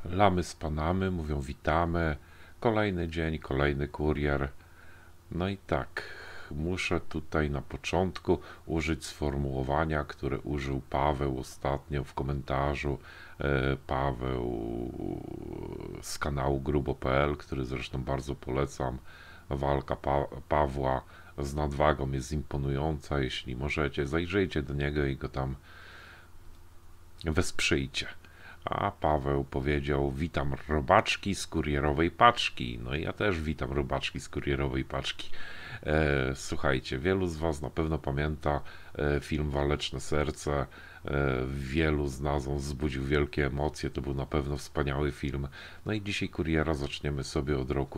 Lamy z Panamy mówią witamy. Kolejny dzień, kolejny kurier. No i tak, muszę tutaj na początku użyć sformułowania, które użył Paweł ostatnio w komentarzu. Paweł z kanału grubo.pl, który zresztą bardzo polecam. Walka Pawła z nadwagą jest imponująca. Jeśli możecie, zajrzyjcie do niego i go tam wesprzyjcie. A Paweł powiedział: witam robaczki z kurierowej paczki. No i ja też witam robaczki z kurierowej paczki. Słuchajcie, wielu z Was na pewno pamięta film Waleczne Serce. Wielu z nas on wzbudził wielkie emocje, to był na pewno wspaniały film. No i dzisiaj kuriera zaczniemy sobie od roku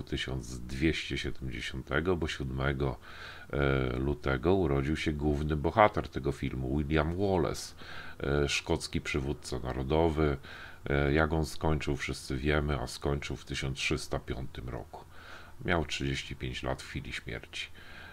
1270, bo 7 lutego urodził się główny bohater tego filmu, William Wallace, szkocki przywódca narodowy. Jak on skończył, wszyscy wiemy, a skończył w 1305 roku. Miał 35 lat w chwili śmierci.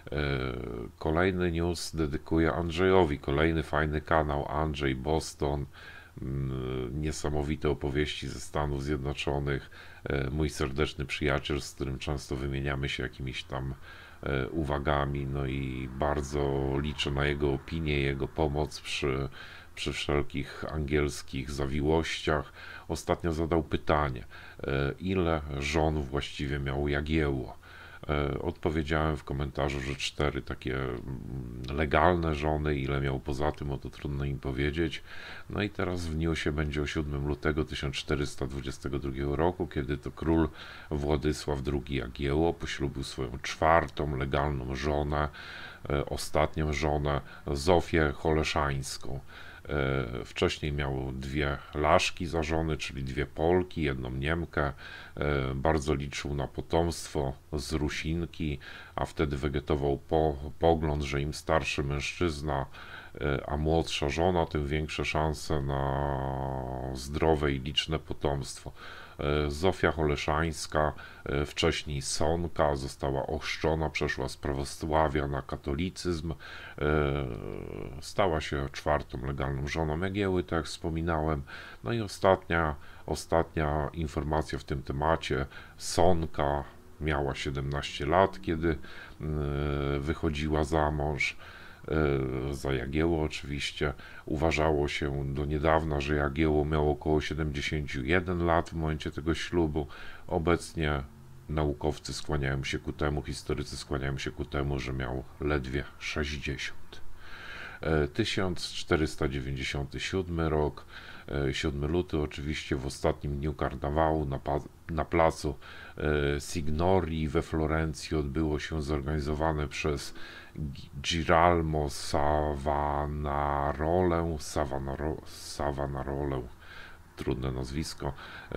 Kolejny news dedykuję Andrzejowi, kolejny fajny kanał, Andrzej Boston, niesamowite opowieści ze Stanów Zjednoczonych, mój serdeczny przyjaciel, z którym często wymieniamy się jakimiś tam uwagami, no i bardzo liczę na jego opinię, jego pomoc przy wszelkich angielskich zawiłościach. Ostatnio zadał pytanie, ile żon właściwie miał Jagiełło. Odpowiedziałem w komentarzu, że 4 takie legalne żony, ile miał poza tym, o to trudno im powiedzieć. No i teraz w newsie będzie o 7 lutego 1422 roku, kiedy to król Władysław II Jagiełło poślubił swoją 4. legalną żonę, ostatnią żonę, Zofię Holeszańską. Wcześniej miał 2 Laszki za żony, czyli 2 Polki, 1 Niemkę. Bardzo liczył na potomstwo z Rusinki, a wtedy wegetował pogląd, że im starszy mężczyzna, a młodsza żona, tym większe szanse na zdrowe i liczne potomstwo. Zofia Holeszańska, wcześniej Sonka, została ochrzczona, przeszła z prawosławia na katolicyzm, stała się 4. legalną żoną Jagiełły, tak jak wspominałem. No i ostatnia informacja w tym temacie: Sonka miała 17 lat, kiedy wychodziła za mąż. Za Jagiełło oczywiście. Uważało się do niedawna, że Jagiełło miał około 71 lat w momencie tego ślubu. Obecnie naukowcy skłaniają się ku temu, historycy skłaniają się ku temu, że miał ledwie 60. 1497 rok, 7 luty, oczywiście w ostatnim dniu karnawału na placu Signori we Florencji odbyło się zorganizowane przez Girolamo Savonarolę, trudne nazwisko,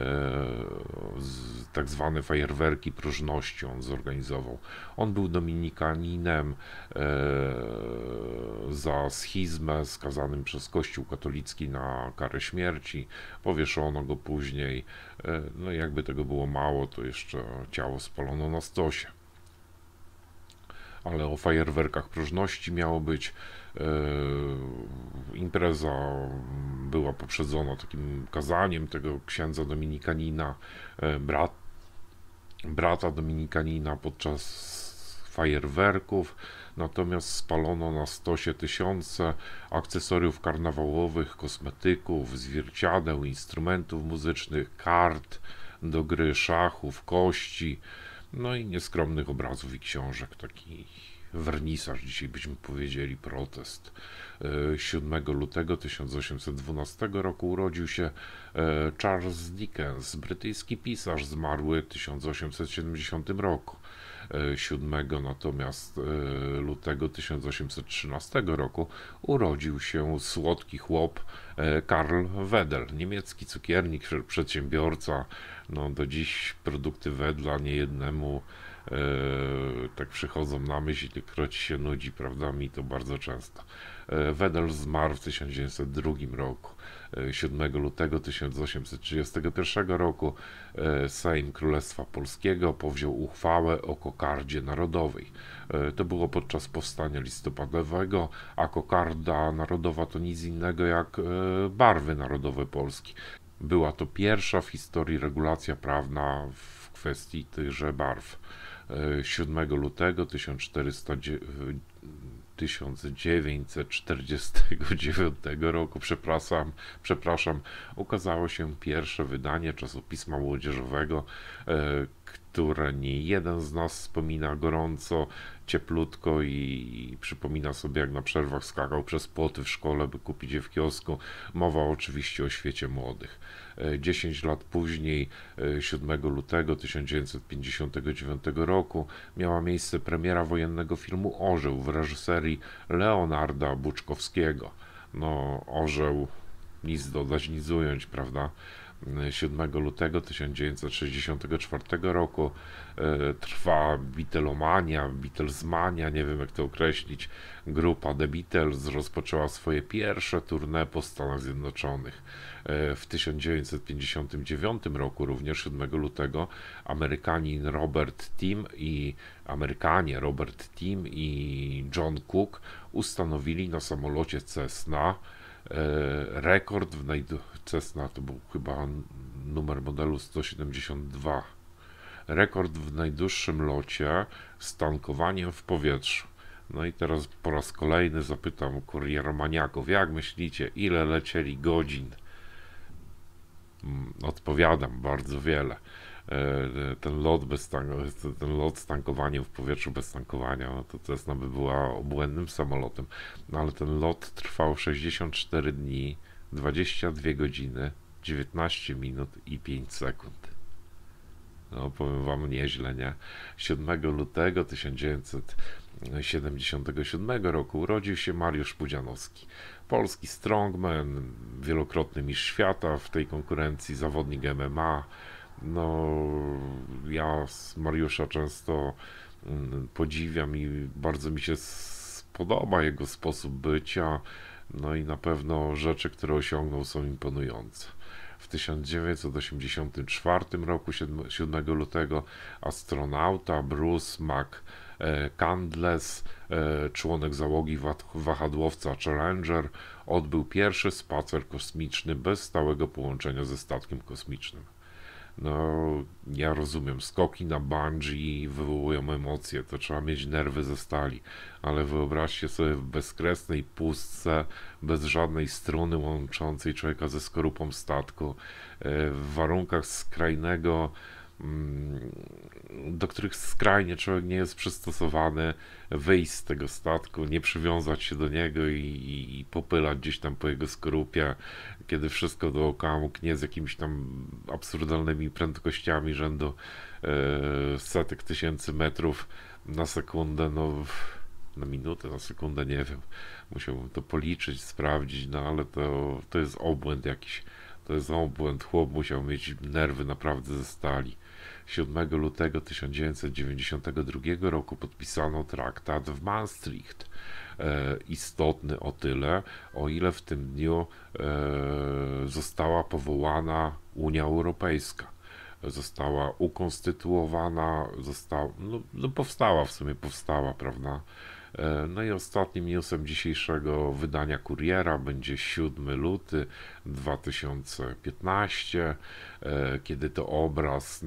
tak zwane fajerwerki próżności on zorganizował. On był dominikaninem, za schizmę skazanym przez Kościół katolicki na karę śmierci. Powieszono go później. No i jakby tego było mało, to jeszcze ciało spalono na stosie. Ale o fajerwerkach próżności miało być. Impreza była poprzedzona takim kazaniem tego księdza dominikanina, brata dominikanina podczas fajerwerków, natomiast spalono na stosie tysiące akcesoriów karnawałowych, kosmetyków, zwierciadeł, instrumentów muzycznych, kart do gry, szachów, kości, no i nieskromnych obrazów i książek. Taki wernisaż, dzisiaj byśmy powiedzieli, protest. 7 lutego 1812 roku urodził się Charles Dickens, brytyjski pisarz, zmarły w 1870 roku. 7 natomiast lutego 1813 roku urodził się słodki chłop Karl Wedel, niemiecki cukiernik, przedsiębiorca. No, do dziś produkty Wedla niejednemu tak przychodzą na myśl, ilekroć się nudzi, prawda? Mi to bardzo często. Wedel zmarł w 1902 roku. 7 lutego 1831 roku Sejm Królestwa Polskiego powziął uchwałę o kokardzie narodowej. To było podczas powstania listopadowego, a kokarda narodowa to nic innego jak barwy narodowe Polski. Była to pierwsza w historii regulacja prawna w kwestii tychże barw. 7 lutego 1949 roku, ukazało się pierwsze wydanie czasopisma młodzieżowego, które nie jeden z nas wspomina gorąco, cieplutko i przypomina sobie, jak na przerwach skakał przez płoty w szkole, by kupić je w kiosku. Mowa oczywiście o świecie młodych. 10 lat później, 7 lutego 1959 roku, miała miejsce premiera wojennego filmu Orzeł w reżyserii Leonarda Buczkowskiego. No, Orzeł, nic dodać, nic ująć, prawda? 7 lutego 1964 roku trwa Beatlemania, Beatlesmania, nie wiem jak to określić. Grupa The Beatles rozpoczęła swoje pierwsze tournée po Stanach Zjednoczonych. W 1959 roku, również 7 lutego, Amerykanie Robert Tim i John Cook ustanowili na samolocie Cessna rekord Cessna to był chyba numer modelu 172. Rekord w najdłuższym locie z tankowaniem w powietrzu. No i teraz po raz kolejny zapytam kurieromaniaków, jak myślicie, ile lecieli godzin? Odpowiadam, bardzo wiele. Ten lot z tankowaniem w powietrzu bez tankowania, no to Cessna by była obłędnym samolotem. No ale ten lot trwał 64 dni, 22 godziny, 19 minut i 5 sekund. No, powiem wam, nieźle, nie? 7 lutego 1977 roku urodził się Mariusz Pudzianowski. Polski strongman, wielokrotny mistrz świata w tej konkurencji, zawodnik MMA. No, ja z Mariusza często podziwiam i bardzo mi się spodoba jego sposób bycia. No i na pewno rzeczy, które osiągnął, są imponujące. W 1984 roku, 7 lutego, astronauta Bruce McCandless, członek załogi wahadłowca Challenger, odbył pierwszy spacer kosmiczny bez stałego połączenia ze statkiem kosmicznym. No, ja rozumiem, skoki na bungee wywołują emocje, to trzeba mieć nerwy ze stali, ale wyobraźcie sobie w bezkresnej pustce, bez żadnej struny łączącej człowieka ze skorupą statku, w warunkach skrajnego, do których skrajnie człowiek nie jest przystosowany, wyjść z tego statku, nie przywiązać się do niego i popylać gdzieś tam po jego skorupie, kiedy wszystko dookoła mu knie z jakimiś tam absurdalnymi prędkościami rzędu setek tysięcy metrów na sekundę, no na minutę, na sekundę, nie wiem, musiałbym to policzyć, sprawdzić, no ale to jest obłęd jakiś. To jest obłęd. Chłop musiał mieć nerwy naprawdę ze stali. 7 lutego 1992 roku podpisano traktat w Maastricht. Istotny o tyle, o ile w tym dniu została powołana Unia Europejska. Została ukonstytuowana, powstała, prawda? No i ostatnim newsem dzisiejszego wydania Kuriera będzie 7 luty 2015, kiedy to obraz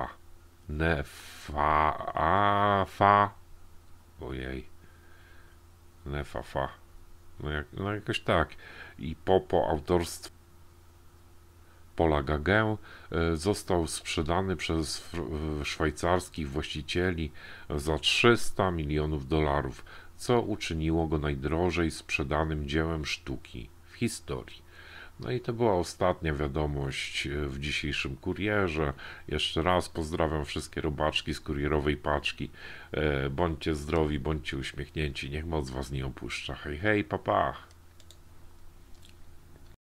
Nefa, no jakoś tak, i Popo autorstwa Paula Gauguin został sprzedany przez szwajcarskich właścicieli za $300 milionów, co uczyniło go najdrożej sprzedanym dziełem sztuki w historii. No i to była ostatnia wiadomość w dzisiejszym kurierze. Jeszcze raz pozdrawiam wszystkie robaczki z kurierowej paczki. Bądźcie zdrowi, bądźcie uśmiechnięci, niech moc was nie opuszcza. Hej, hej, papa!